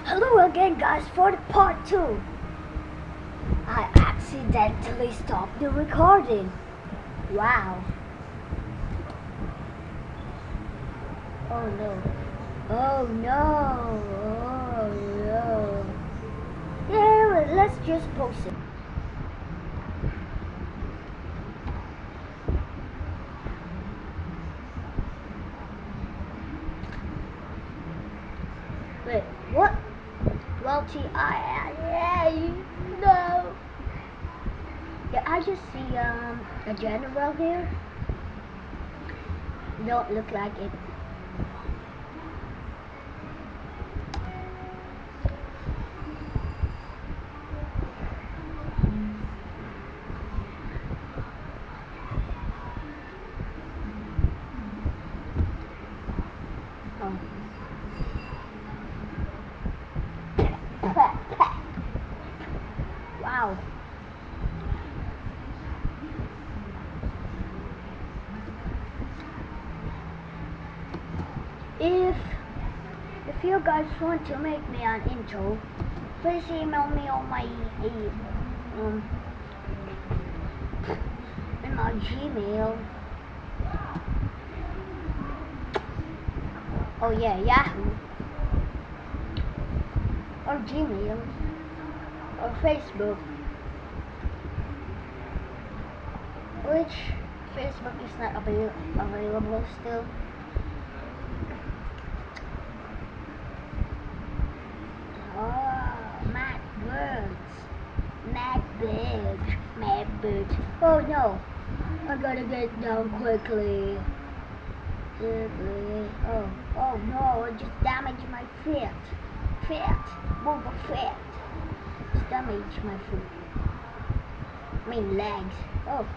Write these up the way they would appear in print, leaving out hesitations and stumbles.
Hello again, guys, for the part 2. I accidentally stopped the recording. Wow. Oh no. Oh no. Oh no. Yeah, well, let's just post it. Wait, what? Well, no. Yeah, I just see a general here. Don't look like it. Oh. Wow. If you guys want to make me an intro, please email me on my in my Gmail. Oh yeah, Yahoo or Gmail or Facebook, which Facebook is not available still. Oh, Mad birds. Oh no, I gotta get down quickly. Oh no, I just damaged my feet. Move the feet. Just damaged my foot. I mean legs. Oh,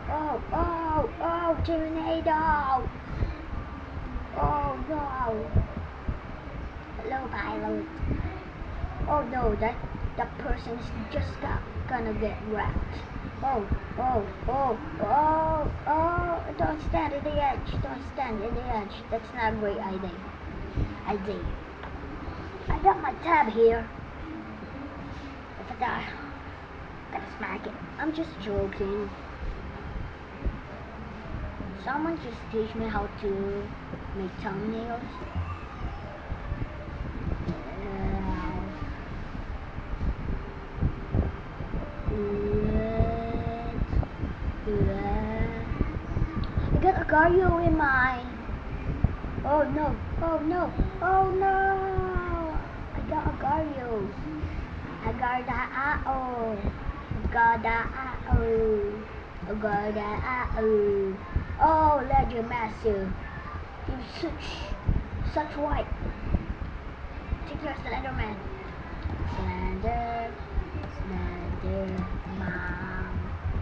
tornado. Oh no. Hello, pilot. Oh no, that person is just gonna get wrecked. Oh, don't stand at the edge. That's not a great idea. I got my tab here. If I die, I'm gonna smack it. I'm just joking. Someone just teach me how to make thumbnails. I got a Gario in mine. Oh no. I got a Gario. I got a Oh, Legend Master. You're such white. Take your Slenderman. Slender Mom.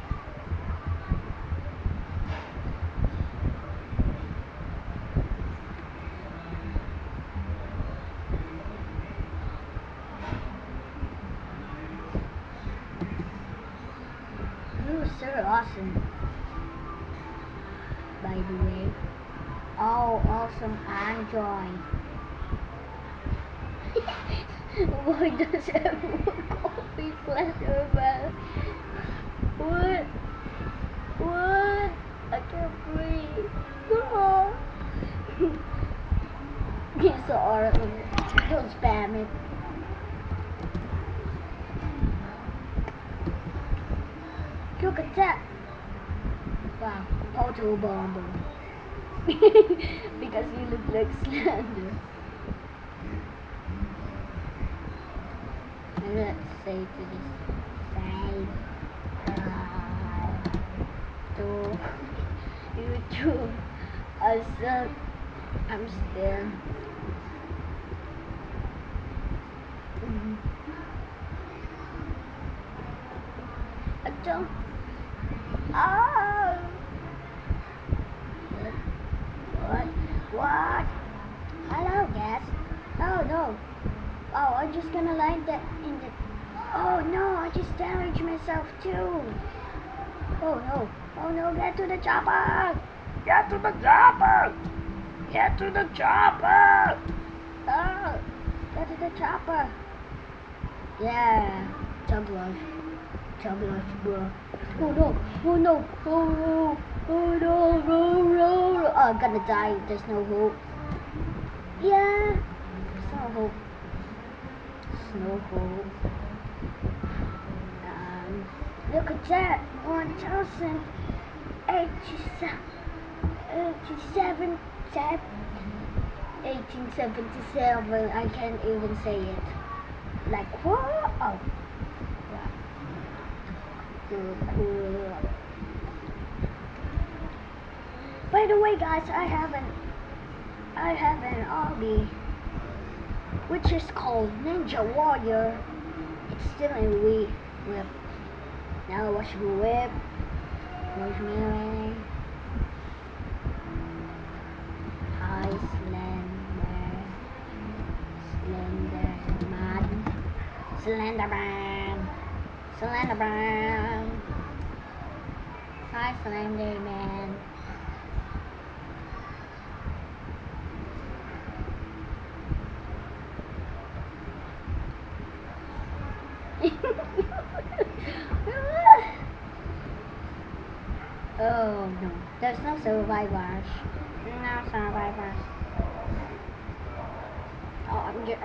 You are so awesome, by the way. Oh, awesome Android. Why does everyone call me Slenderman? What? I can't breathe. No. He's so horrible. Don't spam it. Look at that. Wow, auto bomber. Because you look like Slender. And let's say to this side. To YouTube. I suck. I'm still. I don't. Oh. What? Hello, guys. Oh no. Oh, I'm just gonna land that in the. Oh no, I just damaged myself too. Oh no, get to the chopper! Get to the chopper! Oh, get to the Chopper. Yeah. Tug life. Tug life, bro. Oh no. Oh no. Oh no. Oh no. No, no, no. Oh, I'm gonna die. There's no hope. Yeah. There's no hope. There's no hope. Look at that. 1877. I can't even say it. Like what? Oh. Cool. By the way, guys, I have an hobby which is called Ninja Warrior. It's still in Wii whip. Now watch me whip. Watch me whip. Hi, Slenderman. Hi, Slenderman. Oh no, there's no survivors. No survivors. Oh,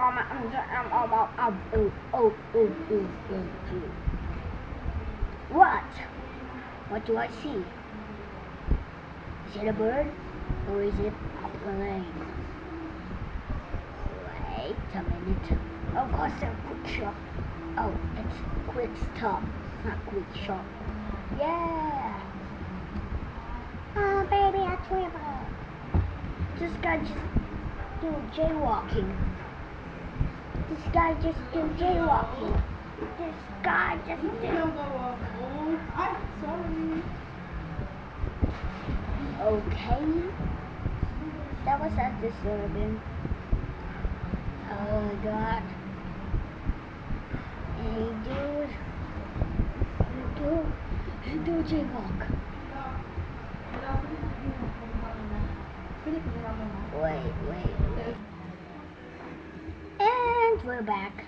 What? What do I see? Is it a bird or is it a plane? Wait a minute. Of course, a quick shot. Oh, it's quick stop, not quick shot. Yeah. Oh, baby, I tremble. This guy just do jaywalking. This guy just do jaywalking. This guy just do. I'm sorry. Okay. That was a disturbing. Oh God. Hey dude. Hey dude, jaywalk. Wait. And we're back.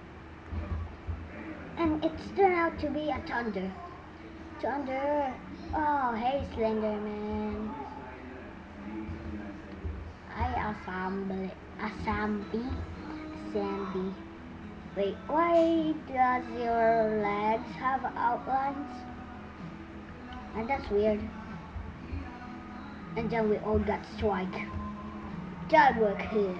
And it's turned out to be a thunder. Oh, hey Slenderman. Hi, Sambi. Wait, why does your legs have outlines? And that's weird. And then we all got strike. That work here.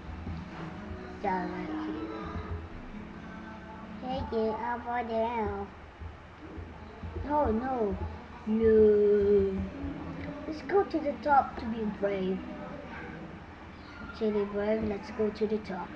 Take it up or down. Oh no. Let's go to the top to be brave. Let's go to the top.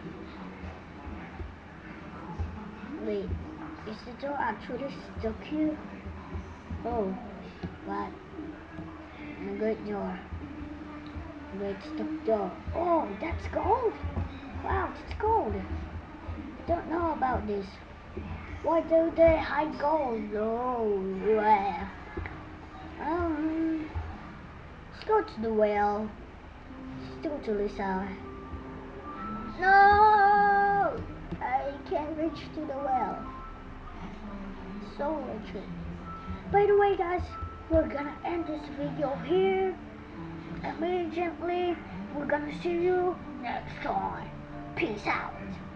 Wait, is the door actually stuck here? Oh, what? A good door. Great stuck door. Oh, that's gold! Wow, that's gold! I don't know about this. Why do they hide gold? Oh, well. Let's go to the well. Let's go to Lisa. No! I can't reach to the well. So wretched. By the way, guys, we're gonna end this video here. Immediately, we're gonna see you next time. Peace out.